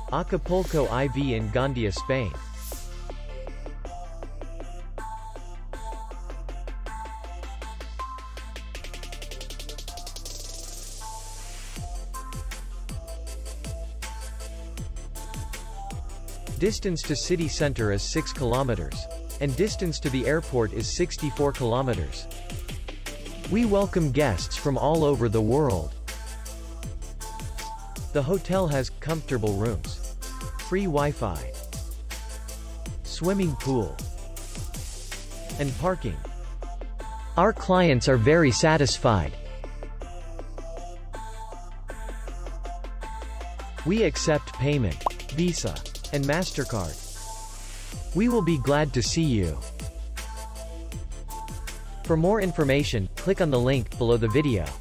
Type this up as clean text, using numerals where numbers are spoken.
Acapulco IV in Gandia, Spain. Distance to city center is 6 kilometers. And distance to the airport is 64 kilometers. We welcome guests from all over the world. The hotel has comfortable rooms, free Wi-Fi, swimming pool, and parking. Our clients are very satisfied. We accept payment, Visa, and MasterCard. We will be glad to see you. For more information, click on the link below the video.